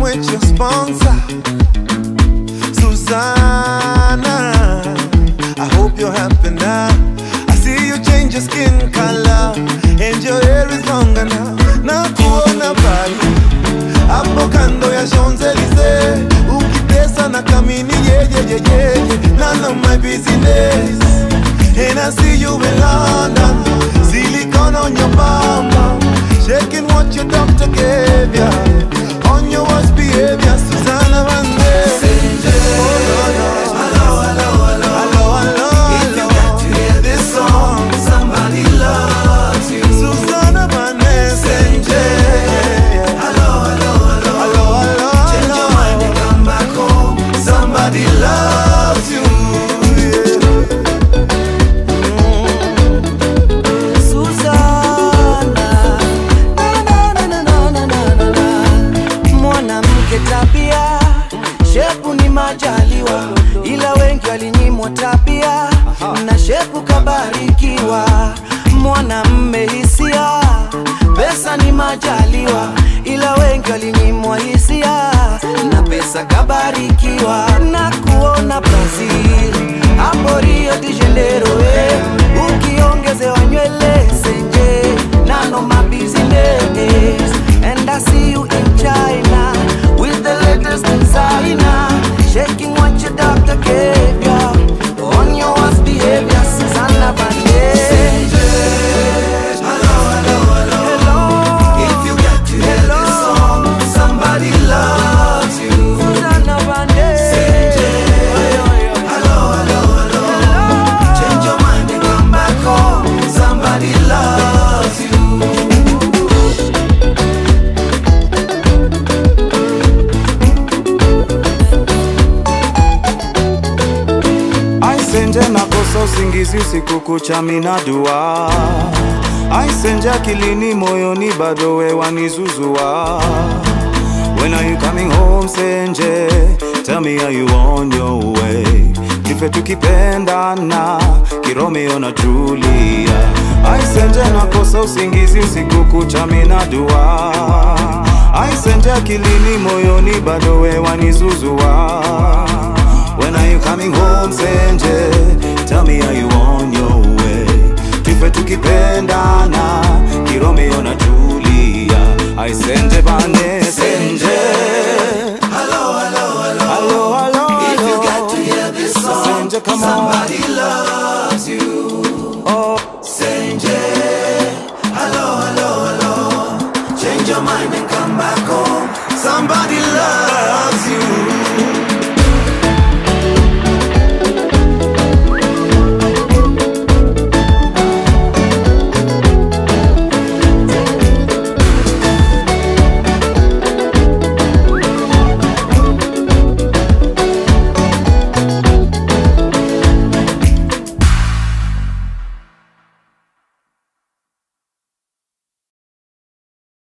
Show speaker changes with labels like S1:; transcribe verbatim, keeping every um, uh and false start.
S1: with your sponsor, Suzanna. I hope you're happy now. I see you change your skin color and your hair is longer now. Na kuona bali hapo kando ya Champs-Élysées, ukitesa na kamini yeah yeah yeah yeah. None of my business. And I see you in London, silicone on your bum, shaking what your doctor gave ya, on your worst behavior, Suzanna.
S2: Shepu ni majaliwa, ila wengi walinyimwa tabia. Na shepu kabarikiwa, mwanamme hisia. Pesa ni majaliwa, ila wengi walinyimwa hisia. Na pesa kabarikiwa, na kuona Brazil, hapo Rio de Janeiro eh. Ukiongezewa nywele senje, none of my business. And I see you in China with the latest designer, shaking what your doctor gave ya, on your worst behavior, Suzanna. Hello, hello, hello, hello. If you get to hear hello. This song, somebody loves you, Suzanna. Hello, hello, hello, hello. Change your mind and come back home, somebody loves you.
S3: Aisenje nakosa usingizi usiku kucha mina dua. Aisenje akilini moyoni bado we wanizuzua. When are you coming home Senje? Tell me are you on your way? Kife tukipendana Kiromeo na Julia. Aisenje nakosa usingizi usiku kucha mina dua. Aisenje akilini moyoni bado we wanizuzua. When are you coming home Senje? Tell me are you on your way? Kife tukipendana Kiromeo na Julia. I Senje bane Senje.
S2: Hello, hello, hello,
S3: hello, hello, hello.
S2: If you got to hear this song,
S3: Senje, come
S2: somebody
S3: on.
S2: loves you.
S3: Oh
S2: Senje. Hello, hello, hello. Change your mind and come back home, somebody loves you.